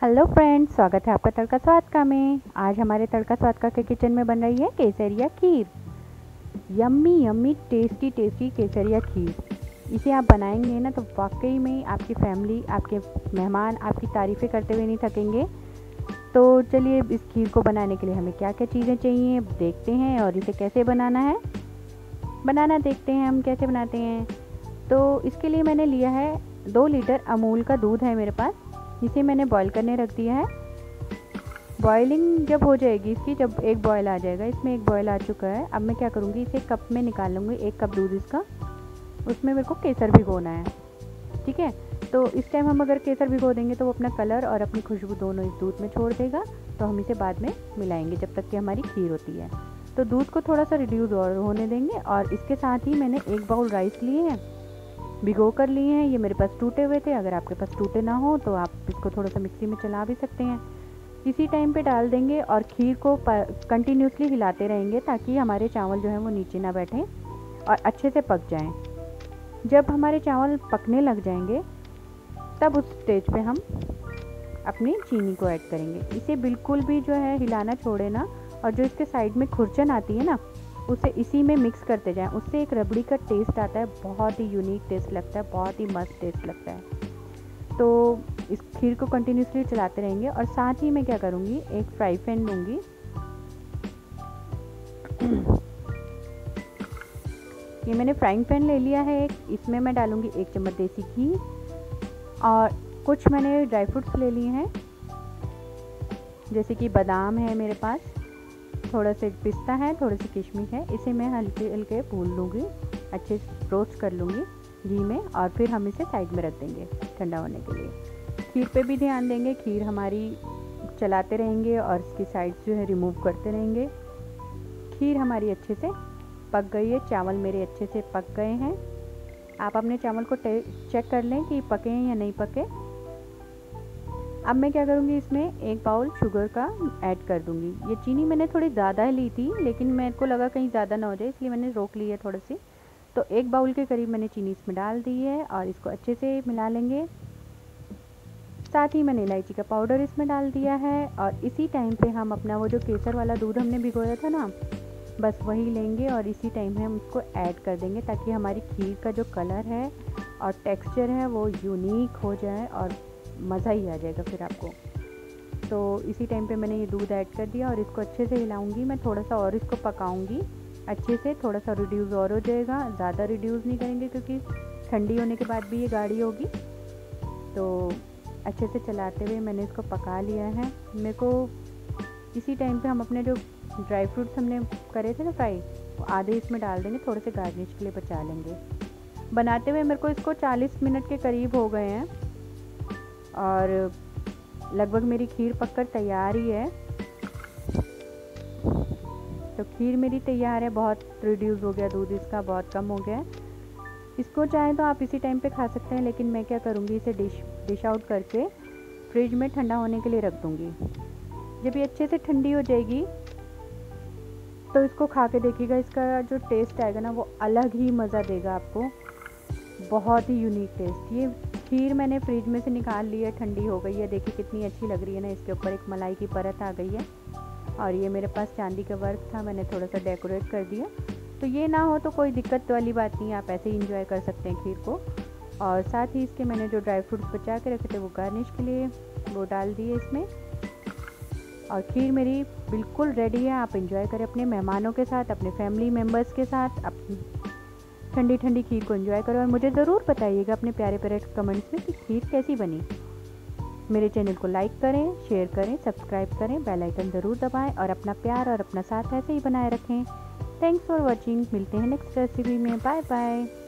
Hello friends, स्वागत है आपका तड़का स्वाद का में। आज हमारे तड़का स्वाद का के किचन में बन रही है kesariya kheer. Yummy yummy tasty tasty kesariya kheer. इसे आप बनाएंगे ना तो वाकई में आपकी फैमिली, आपके मेहमान आपकी तारीफ़ें करते हुए नहीं थकेंगे। तो चलिए, इस खीर को बनाने के लिए हमें क्या क्या चीज़ें चाहिए देखते हैं और इसे कैसे बनाना देखते हैं हम कैसे बनाते हैं। तो इसके लिए मैंने लिया है 2 लीटर अमूल का दूध है मेरे पास, इसे मैंने बॉईल करने रख दिया है। बॉइलिंग जब हो जाएगी इसकी, जब एक बॉयल आ जाएगा, इसमें एक बॉयल आ चुका है। अब मैं क्या करूँगी, इसे कप में निकाल लूँगी। 1 कप दूध इसका, उसमें मेरे को केसर भिगोना है। ठीक है, तो इस टाइम हम अगर केसर भिगो देंगे तो वो अपना कलर और अपनी खुशबू दोनों इस दूध में छोड़ देगा। तो हम इसे बाद में मिलाएंगे जब तक कि हमारी खीर होती है। तो दूध को थोड़ा सा रिड्यूस और होने देंगे। और इसके साथ ही मैंने 1 बाउल राइस लिए हैं, भिगो कर लिए हैं। ये मेरे पास टूटे हुए थे, अगर आपके पास टूटे ना हो तो आप इसको थोड़ा सा मिक्सी में चला भी सकते हैं। इसी टाइम पे डाल देंगे और खीर को कंटिन्यूसली हिलाते रहेंगे ताकि हमारे चावल जो है वो नीचे ना बैठें और अच्छे से पक जाएं। जब हमारे चावल पकने लग जाएंगे तब उस स्टेज पे हम अपनी चीनी को ऐड करेंगे। इसे बिल्कुल भी जो है हिलाना छोड़े ना, और जो इसके साइड में खुरचन आती है ना, उसे इसी में मिक्स करते जाएं। उससे एक रबड़ी का टेस्ट आता है, बहुत ही यूनिक टेस्ट लगता है, बहुत ही मस्त टेस्ट लगता है। तो इस खीर को कंटिन्यूसली चलाते रहेंगे। और साथ ही मैं क्या करूँगी, एक फ्राई पैन लूँगी। ये मैंने फ्राइंग पैन ले लिया है एक, इसमें मैं डालूँगी 1 चम्मच देसी घी। और कुछ मैंने ड्राई फ्रूट्स ले लिए हैं, जैसे कि बादाम है मेरे पास, थोड़ा से पिस्ता है, थोड़ी सी किशमिश है। इसे मैं हल्के हल्के भून लूँगी, अच्छे से रोस्ट कर लूँगी घी में। और फिर हम इसे साइड में रख देंगे ठंडा होने के लिए। खीर पे भी ध्यान देंगे, खीर हमारी चलाते रहेंगे और इसकी साइड्स जो है रिमूव करते रहेंगे। खीर हमारी अच्छे से पक गई है, चावल मेरे अच्छे से पक गए हैं। आप अपने चावल को चेक कर लें कि पके हैं या नहीं पके। अब मैं क्या करूँगी, इसमें 1 बाउल शुगर का ऐड कर दूँगी। ये चीनी मैंने थोड़ी ज़्यादा ली थी, लेकिन मेरे को लगा कहीं ज़्यादा ना हो जाए, इसलिए मैंने रोक ली है थोड़ी सी। तो 1 बाउल के करीब मैंने चीनी इसमें डाल दी है और इसको अच्छे से मिला लेंगे। साथ ही मैंने इलायची का पाउडर इसमें डाल दिया है। और इसी टाइम पे हम अपना वो जो केसर वाला दूध हमने भिगोया था ना, बस वही लेंगे और इसी टाइम में हम उसको ऐड कर देंगे ताकि हमारी खीर का जो कलर है और टेक्सचर है वो यूनिक हो जाए और मज़ा ही आ जाएगा फिर आपको। तो इसी टाइम पे मैंने ये दूध ऐड कर दिया और इसको अच्छे से हिलाऊंगी। मैं थोड़ा सा और इसको पकाऊंगी अच्छे से, थोड़ा सा रिड्यूस और हो जाएगा, ज़्यादा रिड्यूस नहीं करेंगे क्योंकि ठंडी होने के बाद भी ये गाढ़ी होगी। तो अच्छे से चलाते हुए मैंने इसको पका लिया है। मेरे को इसी टाइम पे हम अपने जो ड्राई फ्रूट्स हमने करे थे ना फ्राई, वो आधे इसमें डाल देंगे, थोड़े से गार्निश के लिए बचा लेंगे। बनाते हुए मेरे को इसको 40 मिनट के करीब हो गए हैं और लगभग मेरी खीर पककर तैयार ही है। तो खीर मेरी तैयार है, बहुत रिड्यूस हो गया दूध इसका, बहुत कम हो गया है। इसको चाहें तो आप इसी टाइम पे खा सकते हैं, लेकिन मैं क्या करूँगी, इसे डिश आउट करके फ्रिज में ठंडा होने के लिए रख दूँगी। जब ये अच्छे से ठंडी हो जाएगी तो इसको खा के देखिएगा, इसका जो टेस्ट आएगा ना वो अलग ही मज़ा देगा आपको, बहुत ही यूनिक टेस्ट। ये खीर मैंने फ्रिज में से निकाल ली है, ठंडी हो गई है। देखिए कितनी अच्छी लग रही है ना, इसके ऊपर एक मलाई की परत आ गई है। और ये मेरे पास चांदी का वर्क था, मैंने थोड़ा सा डेकोरेट कर दिया। तो ये ना हो तो कोई दिक्कत वाली बात नहीं, आप ऐसे ही इंजॉय कर सकते हैं खीर को। और साथ ही इसके मैंने जो ड्राई फ्रूट्स बचा के रखे थे वो गार्निश के लिए वो डाल दिए इसमें। और खीर मेरी बिल्कुल रेडी है, आप इंजॉय करें अपने मेहमानों के साथ, अपने फैमिली मेम्बर्स के साथ। अपनी ठंडी ठंडी खीर को एंजॉय करो और मुझे ज़रूर बताइएगा अपने प्यारे प्यारे कमेंट्स में कि खीर कैसी बनी। मेरे चैनल को लाइक करें, शेयर करें, सब्सक्राइब करें, बेल आइकन ज़रूर दबाएं और अपना प्यार और अपना साथ ऐसे ही बनाए रखें। Thanks for watching. मिलते हैं नेक्स्ट रेसिपी में। Bye bye.